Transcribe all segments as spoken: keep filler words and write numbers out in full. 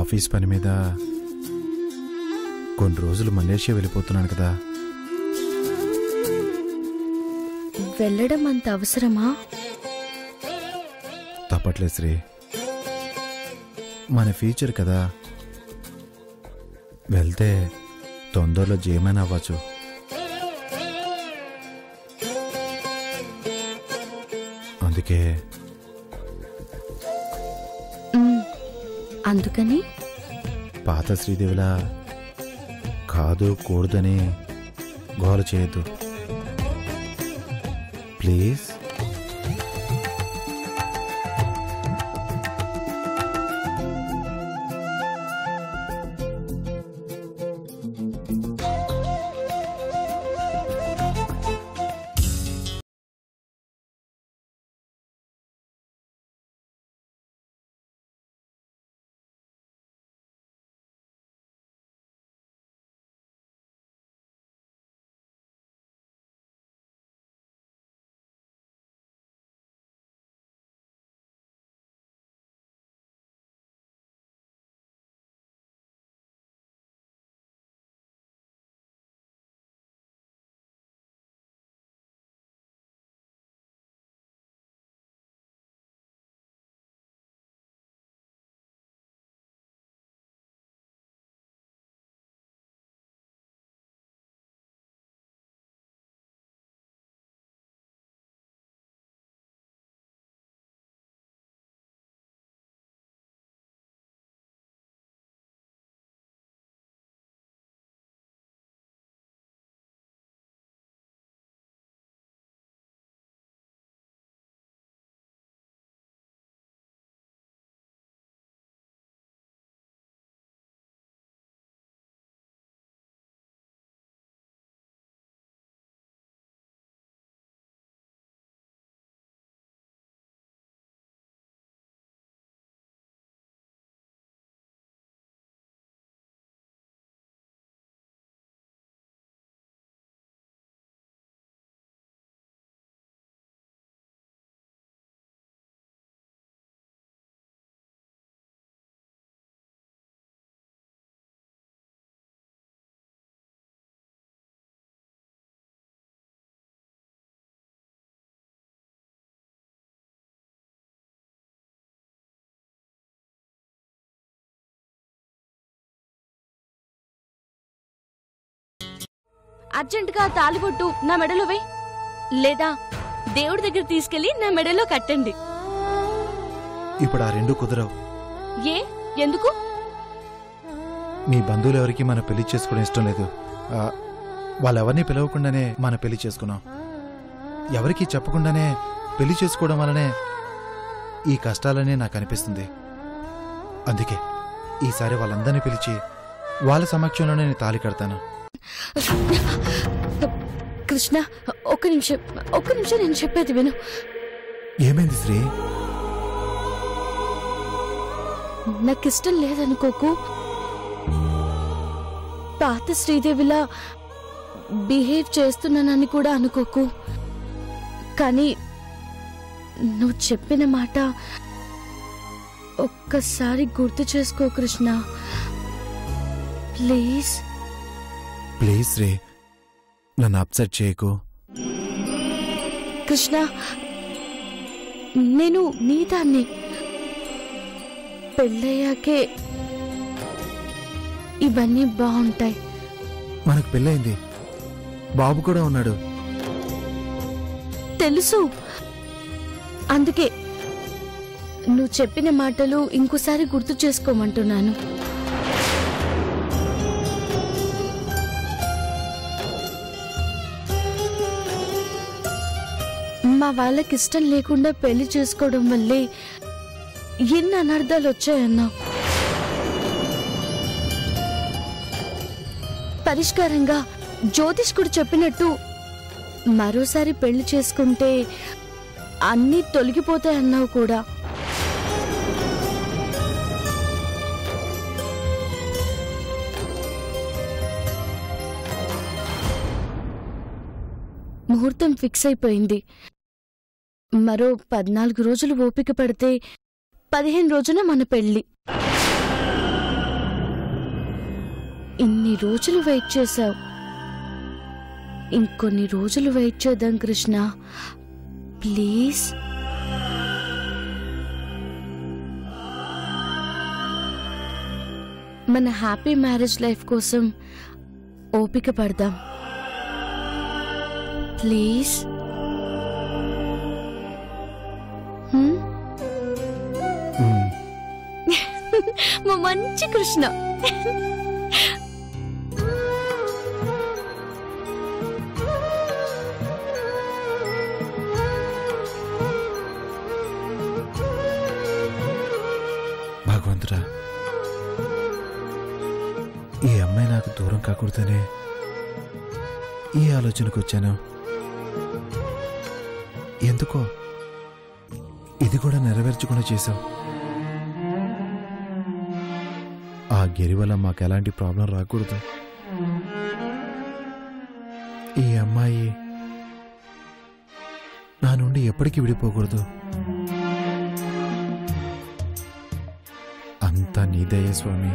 Office పని మీద కొన్ని రోజులు మలేషియా వెళ్ళిపోతున్నాను కదా. వెళ్ళడం అంత అవసరమా? తప్పట్లేదు శ్రీ, మన ఫ్యూచర్ కదా. వెళ్తే తొందరలో జేమన్ అవ్వచ్చు. అందుకే అందుకని పాత శ్రీదేవిలా కాదు కూడదని గోల చేయొద్దు ప్లీజ్. అర్జెంటుగా తాలిబొట్టు నా మెడలో వేయి, లేదా దేవుడి దగ్గర తీసుకెళ్లి నా మెడలో కట్టండి. ఇప్పుడు ఆ రెండు కుదరవు. ఏ ఎందుకు? మీ బంధువులు ఎవరికి మన పెళ్లి చేసుకోవడం ఇష్టం లేదు. వాళ్ళెవరిని పిలవకుండానే మన పెళ్లి చేసుకున్నాం. ఎవరికి చెప్పకుండానే పెళ్లి చేసుకోవడం వల్లనే ఈ కష్టాలనే నాకు అనిపిస్తుంది. అందుకే ఈసారి వాళ్ళందరినీ పిలిచి వాళ్ళ సమక్షంలోనే నేను తాళి కడతాను. కృష్ణ, ఒక్క నిమిషం ఒక్క నిమిషం నేను చెప్పేది విను. ఏమైంది శ్రీ? నాకిష్టం లేదనుకోకు. పాత శ్రీదేవిలా బిహేవ్ చేస్తున్నానని కూడా అనుకోకు. కానీ నువ్వు చెప్పిన మాట ఒక్కసారి గుర్తు చేసుకో కృష్ణ, ప్లీజ్. ప్లీజ్ శ్రీ, నన్ను అప్సెట్ చేయకు. కృష్ణ, నేను నీదాన్ని. పెళ్ళయ్యాకే ఇవన్నీ బాగుంటాయి. మనకు పెళ్ళయింది, బాబు కూడా ఉన్నాడు. తెలుసు. అందుకే నువ్వు చెప్పిన మాటలు ఇంకోసారి గుర్తు చేసుకోమంటున్నాను. మా వాళ్ళకి ఇష్టం లేకుండా పెళ్లి చేసుకోవడం వల్లే ఎన్ని అనర్థాలు వచ్చాయన్నా. పరిష్కారంగా జ్యోతిష్కుడు చెప్పినట్టు మరోసారి పెళ్లి చేసుకుంటే అన్నీ తొలగిపోతాయన్నావు కూడా. ముహూర్తం ఫిక్స్ అయిపోయింది. మరో పద్నాలుగు రోజులు ఓపిక పడితే పదిహేను రోజున మన పెళ్లి. ఇన్ని రోజులు వెయిట్ చేశావు, ఇంకొన్ని రోజులు వెయిట్ చేద్దాం కృష్ణ, ప్లీజ్. మన హ్యాపీ మ్యారేజ్ లైఫ్ కోసం ఓపిక పడదాం ప్లీజ్. మా మంచి కృష్ణ. భగవంతుడా, ఈ అమ్మాయి నాకు దూరం కాకూడదనే ఈ ఆలోచనకు వచ్చాను. ఎందుకో ఇది కూడా నెరవేర్చకుండా చేశావు. ఆ గిరి వల్ల మాకు ఎలాంటి ప్రాబ్లం రాకూడదు. ఈ అమ్మాయి నా నుండి ఎప్పటికీ విడిపోకూడదు. అంతా నీదయ్య స్వామి.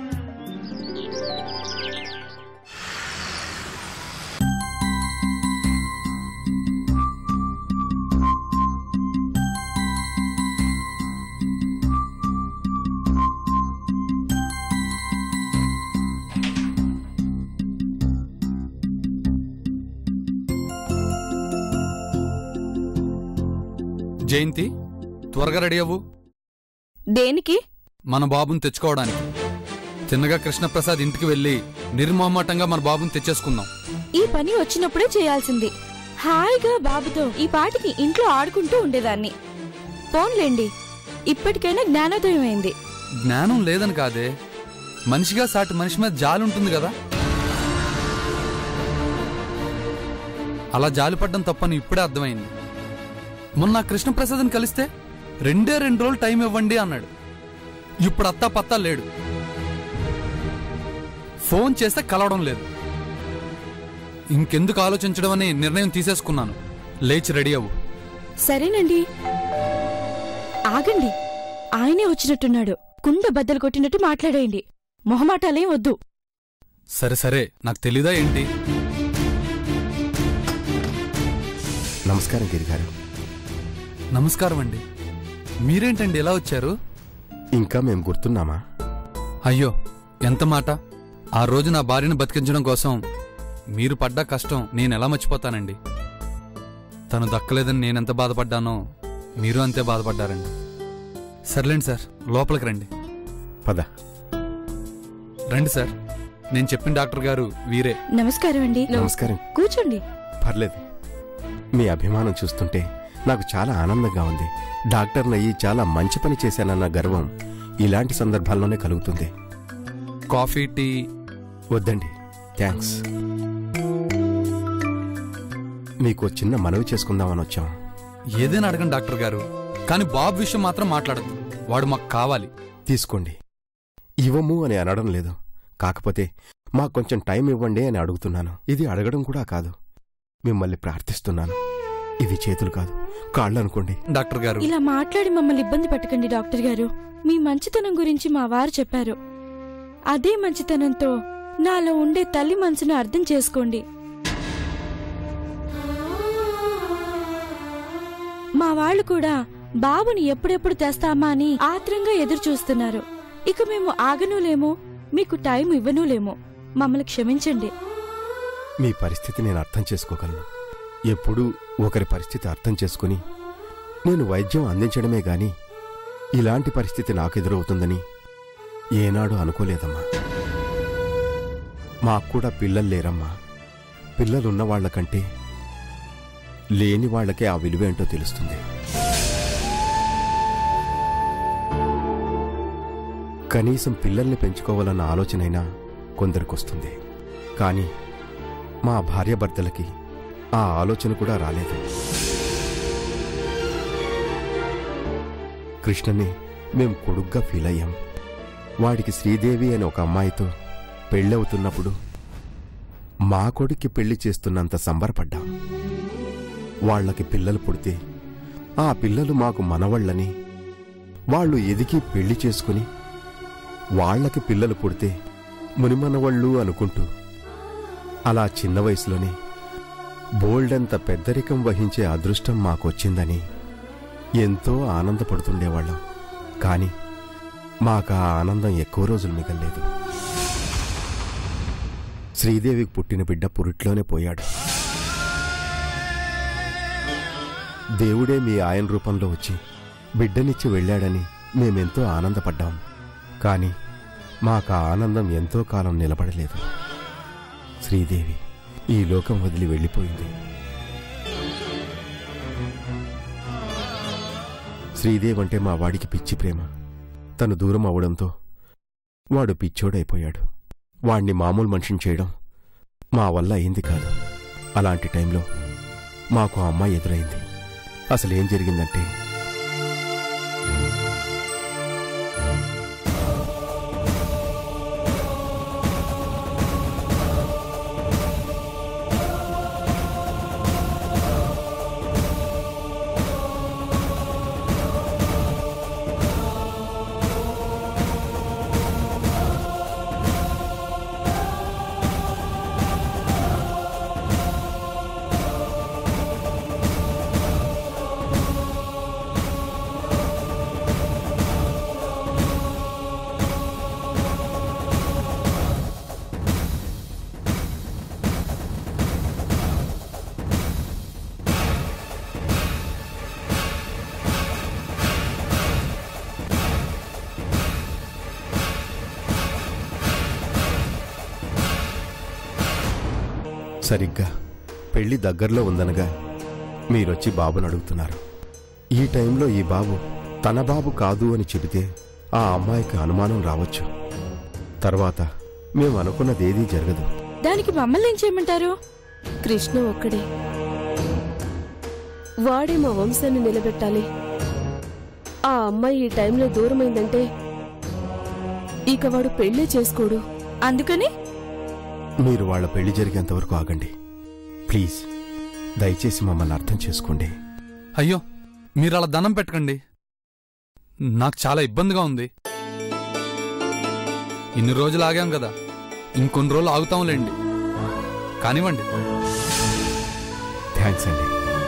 జయంతి, త్వరగా రెడీ అవ్వు. దేనికి? మన బాబుని తెచ్చుకోవడానికి. చిన్నగా కృష్ణప్రసాద్ ఇంటికి వెళ్లి నిర్మోహమాటంగా మన బాబుని తెచ్చేసుకుందాం. ఈ పని వచ్చినప్పుడే చేయాల్సింది. హాయిగా బాబుతో ఈ పాటికి ఇంట్లో ఆడుకుంటూ ఉండేదాన్ని. పోన్లేండి, ఇప్పటికైనా జ్ఞానోదయం అయింది. జ్ఞానం లేదని కాదే, మనిషిగా సాటి మనిషి మీద జాలి ఉంటుంది కదా. అలా జాలి పడ్డం తప్పని ఇప్పుడే అర్థమైంది. మొన్న కృష్ణప్రసాద్ని కలిస్తే రెండే రెండు రోజులు టైం ఇవ్వండి అన్నాడు. ఇప్పుడు అత్తా పత్తా లేడు. ఫోన్ చేస్తే కలవడం లేదు. ఇంకెందుకు ఆలోచించడం అని నిర్ణయం తీసేసుకున్నాను. లేచి రెడీ అవ్వు. సరేనండి, ఆగండి. ఆయనే వచ్చినట్టున్నాడు. కుండ బద్దలు కొట్టినట్టు మాట్లాడేయండి. మొహమాటాలేం వద్దు. సరే సరే, నాకు తెలీదా ఏంటి? నమస్కారం గిరిగారు. నమస్కారం అండి. మీరేంటండి ఎలా వచ్చారు? ఇంకా మేం గుర్తున్నామా? అయ్యో, ఎంత మాట. ఆ రోజు నా భార్యను బతికించడం కోసం మీరు పడ్డ కష్టం నేనెలా మర్చిపోతానండి. తను దక్కలేదని నేనెంత బాధపడ్డానో మీరు అంతే బాధపడ్డారండి. సర్లేండి సార్, లోపలికి రండి. పద. రండి సార్, నేను చెప్పిన డాక్టర్ గారు వీరే. నమస్కారం అండి. నమస్కారం. కూర్చోండి. పర్లేదు. మీ అభిమానం చూస్తుంటే నాకు చాలా ఆనందంగా ఉంది. డాక్టర్నయ్యి చాలా మంచి పని చేశానన్న గర్వం ఇలాంటి సందర్భాల్లోనే కలుగుతుంది. Coffee, tea? వద్దండి, థ్యాంక్స్. మీకు చిన్న మనవి చేసుకుందామని వచ్చాం. ఏదైనా అడగండి డాక్టర్ గారు, కానీ బాబు విషయం మాత్రం మాట్లాడదు. వాడు మాకు కావాలి. తీసుకోండి. ఇవ్వము అని అనడం లేదు, కాకపోతే మాకు కొంచెం టైం ఇవ్వండి అని అడుగుతున్నాను. ఇది అడగడం కూడా కాదు, మిమ్మల్ని ప్రార్థిస్తున్నాను. ఇవి చేతులు కాదు, కాళ్ళు అనుకోండి. డాక్టర్ గారు, ఇలా మాట్లాడి మమ్మల్ని ఇబ్బంది పెట్టకండి డాక్టర్ గారు. మీ మంచితనం గురించి మా వారు చెప్పారు. అదే మంచితనంతో నాలో ఉండే తల్లి మనసును అర్థం చేసుకోండి. మా వాళ్ళు కూడా బాబుని ఎప్పుడెప్పుడు తెస్తామా అని ఆత్రంగా ఎదురు చూస్తున్నారు. ఇక మేము ఆగనూలేమో, మీకు టైం ఇవ్వనూలేమో. మమ్మల్ని క్షమించండి. మీ పరిస్థితి నేను అర్థం చేసుకోగలను. ఎప్పుడూ ఒకరి పరిస్థితి అర్థం చేసుకుని నేను వైద్యం అందించడమే గాని ఇలాంటి పరిస్థితి నాకెదురవుతుందని ఏనాడు అనుకోలేదమ్మా. మాక్కూడా పిల్లలు లేరమ్మా. పిల్లలున్నవాళ్లకంటే లేని వాళ్లకే ఆ విలువేంటో తెలుస్తుంది. కనీసం పిల్లల్ని పెంచుకోవాలన్న ఆలోచనైనా కొందరికొస్తుంది. కానీ మా భార్యాభర్తలకి ఆ ఆలోచన కూడా రాలేదు. కృష్ణని మేం కొడుగ్గా ఫీల్ అయ్యాం. వాడికి శ్రీదేవి అనే ఒక అమ్మాయితో పెళ్ళవుతున్నప్పుడు మా కొడుక్కి పెళ్లి చేస్తున్నంత సంబరపడ్డాం. వాళ్లకి పిల్లలు పుడితే ఆ పిల్లలు మాకు మనవళ్ళని, వాళ్ళు ఎదిగి పెళ్లి చేసుకుని వాళ్లకి పిల్లలు పుడితే మునిమనవళ్ళు అనుకుంటూ అలా చిన్న వయసులోనే బోల్డంత పెద్దరికం వహించే అదృష్టం మాకొచ్చిందని ఎంతో ఆనందపడుతుండేవాళ్ళం. కాని మాకు ఆ ఆనందం ఎక్కువ రోజులు మిగల్లేదు. శ్రీదేవికి పుట్టిన బిడ్డ పురిట్లోనే పోయాడు. దేవుడే మీ ఆయన రూపంలో వచ్చి బిడ్డనిచ్చి వెళ్ళాడని మేమెంతో ఆనందపడ్డాం. కాని మాకు ఆ ఆనందం ఎంతో కాలం నిలబడలేదు. శ్రీదేవి ఈ లోకం వదిలి వెళ్ళిపోయింది. శ్రీదేవి అంటే మా వాడికి పిచ్చి ప్రేమ. తను దూరం అవడంతో వాడు పిచ్చోడైపోయాడు. వాణ్ణి మామూలు మనిషిని చేయడం మా వల్ల అయింది కాదు. అలాంటి టైంలో మాకు ఆ అమ్మాయి ఎదురైంది. అసలేం జరిగిందంటే, సరిగ్గా పెళ్లి దగ్గరలో ఉందనగా మీరొచ్చి బాబుని అడుగుతున్నారు. ఈ టైంలో ఈ బాబు తన బాబు కాదు అని చెబితే ఆ అమ్మాయికి అనుమానం రావచ్చు. తర్వాత మేము అనుకున్నదేదీ జరగదు. దానికి మమ్మల్ని ఏం చేయమంటారు? కృష్ణ ఒక్కడే, వాడే మా వంశాన్ని నిలబెట్టాలి. ఆ అమ్మాయి ఈ టైంలో దూరమైందంటే ఇక వాడు పెళ్లే చేసుకోడు. అందుకని మీరు వాళ్ళ పెళ్లి జరిగేంతవరకు ఆగండి ప్లీజ్. దయచేసి మమ్మల్ని అర్థం చేసుకోండి. అయ్యో, మీరు అలా దండం పెట్టకండి. నాకు చాలా ఇబ్బందిగా ఉంది. ఇన్ని రోజులు ఆగాం కదా, ఇంకొన్ని రోజులు ఆగుతాంలేండి. కానివ్వండి. థ్యాంక్స్ అండి.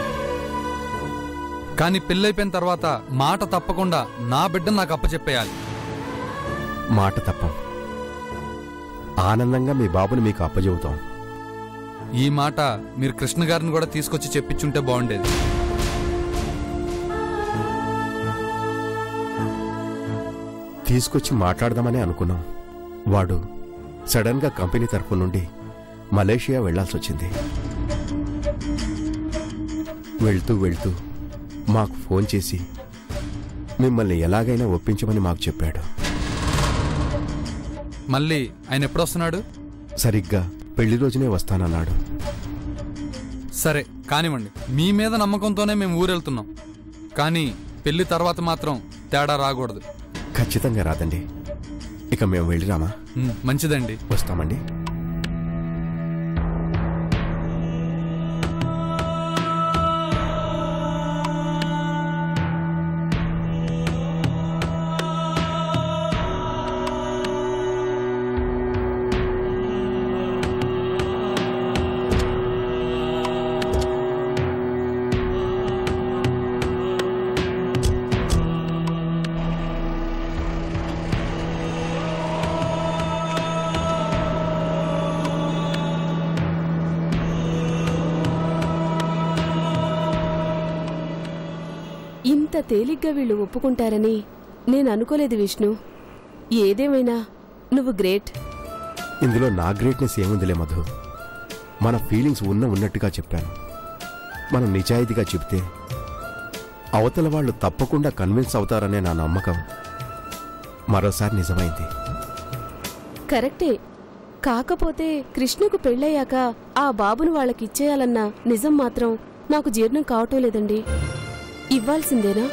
కానీ పెళ్ళైపోయిన తర్వాత మాట తప్పకుండా నా బిడ్డను నాకు అప్పచెప్పేయాలి. మాట తప్పం. ఆనందంగా మీ బాబుని మీకు అప్పచెబుతాం. ఈ మాట మీరు కృష్ణ గారిని కూడా తీసుకొచ్చి చెప్పించుంటే బాగుండేది. తీసుకొచ్చి మాట్లాడదామని అనుకున్నాం. వాడు సడన్ గా కంపెనీ తరఫు నుండి మలేషియా వెళ్లాల్సి వచ్చింది. వెళ్తూ వెళ్తూ మాకు ఫోన్ చేసి మిమ్మల్ని ఎలాగైనా ఒప్పించమని మాకు చెప్పాడు. మళ్ళీ ఆయన ఎప్పుడొస్తున్నాడు? సరిగ్గా పెళ్లి రోజునే వస్తానన్నాడు. సరే కానివ్వండి. మీ మీద నమ్మకంతోనే మేము ఊరెళ్తున్నాం. కానీ పెళ్లి తర్వాత మాత్రం తేడా రాకూడదు. ఖచ్చితంగా రాదండి. ఇక మేము వెళ్ళిరామా? మంచిదండి, వస్తామండి. ఇంత తేలిగ్గా వీళ్ళు ఒప్పుకుంటారని నేను అనుకోలేదు విష్ణు. ఏదేమైనా నువ్వు గ్రేట్. ఇందులో నా గ్రేట్నెస్ ఏముందిలే మధు. మన ఫీలింగ్స్ ఉన్న ఉన్నట్టుగా చెప్పాను. మనం నిజాయితీగా చెప్తే అవతల వాళ్ళు తప్పకుండా కన్విన్స్ అవుతారనే నా నమ్మకం మరోసారి నిజమైంది. కరెక్టే. కాకపోతే కృష్ణకు పెళ్ళయ్యాక ఆ బాబును వాళ్ళకిచ్చేయాలన్న నిజం మాత్రం నాకు జీర్ణం కావటం లేదండి. ఇవ్వాల్సిందేనా?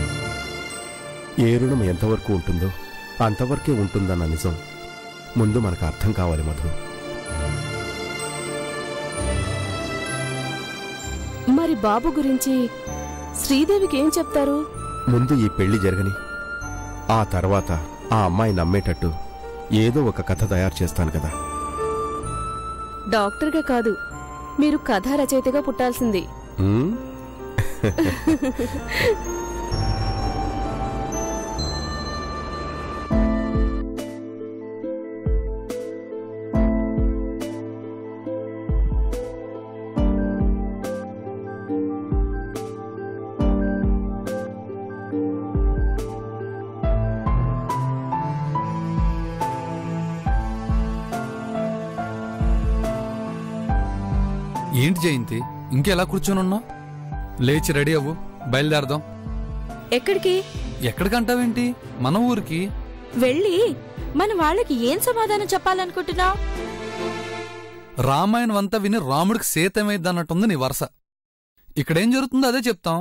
ఏ రుణం ఎంతవరకు ఉంటుందో అంతవరకే ఉంటుందన్న నిజం ముందు మనకు అర్థం కావాలి మధు. మరి బాబు గురించి శ్రీదేవికి ఏం చెప్తారు? ముందు ఈ పెళ్లి జరగని, ఆ తర్వాత ఆ అమ్మాయి నమ్మేటట్టు ఏదో ఒక కథ తయారు చేస్తాను కదా. డాక్టర్గా కాదు, మీరు కథా రచయితగా పుట్టాల్సింది. ఉమ్? ఏంటి జయంతి, ఇంకెలా కూర్చొనున్నా? లేచి రెడీ అవ్వు, బయలుదేరదాం. ఎక్కడికి? ఎక్కడికంటావేంటి? మన ఊరికి వెళ్ళి మన వాళ్ళకి ఏం సమాధానం చెప్పాలనుకుంటున్నావు? రామాయణం అంతా విని రాముడికి సీతమైద్ది అన్నట్టుంది నీ వరస. ఇక్కడేం జరుగుతుందో అదే చెప్తాం.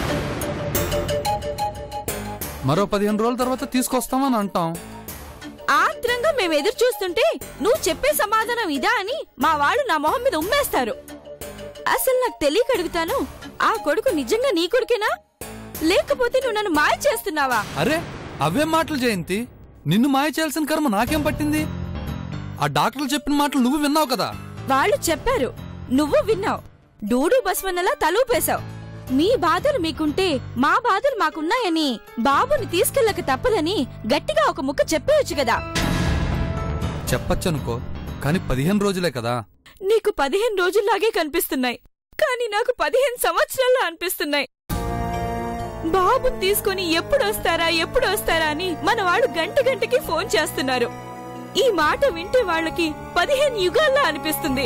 మరో పదిహేను రోజుల తర్వాత తీసుకొస్తామని అంటాం. ఆత్రంగా మేము ఎదురు చూస్తుంటే నువ్వు చెప్పే సమాధానం ఇదా అని మా వాళ్ళు నా మొహం మీద ఉమ్మేస్తారు. అసలు నాకు తెలియక అడుగుతాను, ఆ కొడుకు నిజంగా నీ కొడుకేనా, లేకపోతే నువ్వు నన్ను మాయ చేస్తున్నావా? అరే అవేం మాటలు జయంతి, నిన్ను మాయ చేయాల్సిన కర్మ నాకేం పట్టింది? ఆ డాక్టర్లు చెప్పిన మాటలు నువ్వు విన్నావు కదా. వాళ్ళు చెప్పారు, నువ్వు విన్నావు. డూడు బస్వన్నలా తలూపేశావు. మీ బాధలు మీకుంటే మా బాధలు మాకున్నాయని బాబుని తీసుకెళ్ళక తప్పదని గట్టిగా ఒక ముక్క చెప్పేయచ్చు కదా. చెప్పచ్చనుకో, కాని పదిహేను రోజులే కదా. నీకు పదిహేను రోజుల్లాగే కనిపిస్తున్నాయి, కానీ నాకు పదిహేను సంవత్సరాల్లో అనిపిస్తున్నాయి. బాబుని తీసుకుని ఎప్పుడు వస్తారా ఎప్పుడు వస్తారా అని మన వాళ్ళు గంట గంటకి ఫోన్ చేస్తున్నారు. ఈ మాట వింటే వాళ్ళకి పదిహేను యుగాల్లా అనిపిస్తుంది.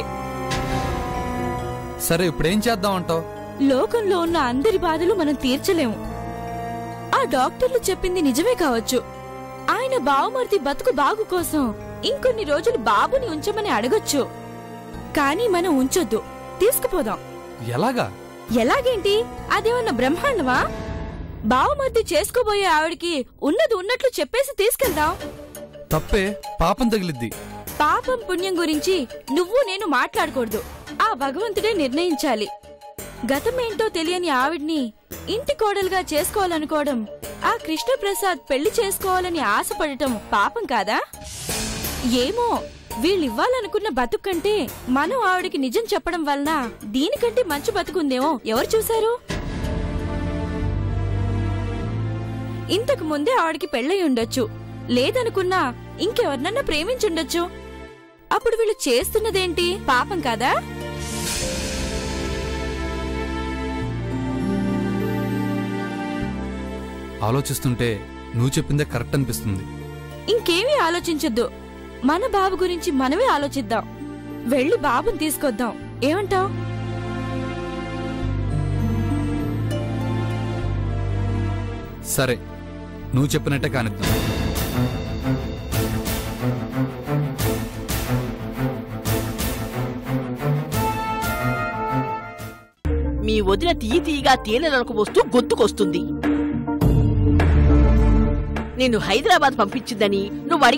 సరే ఇప్పుడేం చేద్దామంటావు? లోకంలో ఉన్న అందరి బాధలు మనం తీర్చలేము. ఆ డాక్టర్లు చెప్పింది నిజమే కావచ్చు. ఆయన బావమర్ది బతుకు బాగు కోసం ఇంకొన్ని రోజులు బాబుని ఉంచమని అడగొచ్చు. కానీ మనం ఉంచొద్దు, తీసుకుపోదాం. ఎలాగా? ఎలాగేంటి? అదేమన్నా బ్రహ్మాండమా? బావమర్ది చేసుకోబోయే ఆవిడికి ఉన్నది ఉన్నట్లు చెప్పేసి తీసుకెళ్దాం. తప్పే, పాపం తగిలిద్ది. పాపం పుణ్యం గురించి నువ్వు నేను మాట్లాడకూడదు, ఆ భగవంతుడే నిర్ణయించాలి. గతమేంటో తెలియని ఆవిడ్ని ఇంటి కోడలుగా చేసుకోవాలనుకోవడం, ఆ కృష్ణప్రసాద్ పెళ్లి చేసుకోవాలని ఆశపడటం పాపం కాదా? ఏమో, వీళ్ళివ్వాలనుకున్న బతుకంటే మనం ఆవిడికి నిజం చెప్పడం వలన దీనికంటే మంచి బతుకుందేమో ఎవరు చూశారు? ఇంతకు ముందే ఆవిడికి పెళ్ళై ఉండొచ్చు, లేదనుకున్నా ఇంకెవరినన్నా ప్రేమించుండొచ్చు. అప్పుడు వీళ్ళు చేస్తున్నదేంటి? పాపం కాదా? ఆలోచిస్తుంటే నువ్వు చెప్పిందే కరెక్ట్ అనిపిస్తుంది. ఇంకేమీ ఆలోచించొద్దు, మన బాబు గురించి మనమే ఆలోచిద్దాం. వెళ్ళి బాబుని తీసుకొద్దాం, ఏమంటావ్? సరే, నువ్వు చెప్పినట్టే కానిద్దాం. మీ వదిన తీయి తీయగా తేనెలకు వస్తూ గొంతుకొస్తుంది. నేను హైదరాబాద్ పంపించిందని నువ్వు